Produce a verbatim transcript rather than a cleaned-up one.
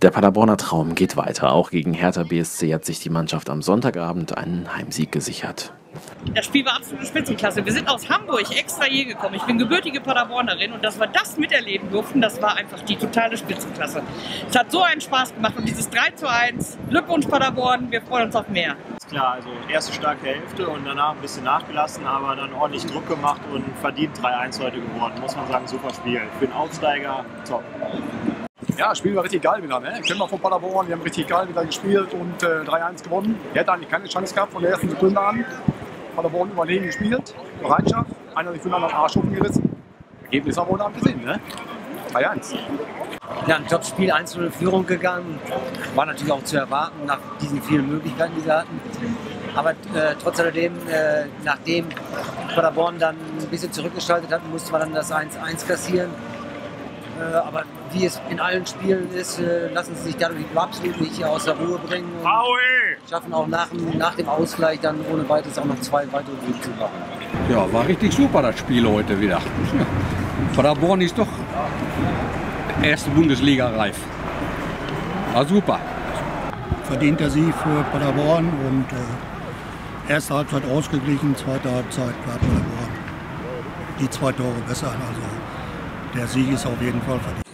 Der Paderborner Traum geht weiter. Auch gegen Hertha B S C hat sich die Mannschaft am Sonntagabend einen Heimsieg gesichert. Das Spiel war absolute Spitzenklasse. Wir sind aus Hamburg extra hier gekommen. Ich bin gebürtige Paderbornerin und dass wir das miterleben durften, das war einfach die totale Spitzenklasse. Es hat so einen Spaß gemacht und dieses drei zu eins, Glückwunsch Paderborn, wir freuen uns auf mehr. Klar, also erste starke Hälfte und danach ein bisschen nachgelassen, aber dann ordentlich Druck gemacht und verdient drei eins heute geworden. Muss man sagen, super Spiel. Für den Aufsteiger, top. Ja, das Spiel war richtig geil wieder. Ne? Kennen wir von Paderborn, die haben richtig geil wieder gespielt und äh, drei eins gewonnen. Die hätte eigentlich keine Chance gehabt von der ersten Sekunde an. Paderborn überlegen gespielt, Bereitschaft, einer sich von anderen Arsch gerissen. Ergebnis haben wir heute Abend gesehen, ne? drei eins. Ja, ein Top-Spiel, eins zu null Führung gegangen. War natürlich auch zu erwarten nach diesen vielen Möglichkeiten, die sie hatten. Aber äh, trotz alledem, äh, nachdem Paderborn dann ein bisschen zurückgeschaltet hat, musste man dann das eins eins kassieren. Äh, aber wie es in allen Spielen ist, äh, lassen sie sich dadurch absolut nicht aus der Ruhe bringen. Und schaffen auch nach, nach dem Ausgleich dann ohne weiteres auch noch zwei weitere Siege zu machen. Ja, war richtig super das Spiel heute wieder. Paderborn ist doch erste Bundesliga reif. War super. Verdienter Sieg für Paderborn und äh, erste Halbzeit ausgeglichen, zweite Halbzeit war Paderborn die zwei Tore besser. Also der Sieg ist auf jeden Fall verdient.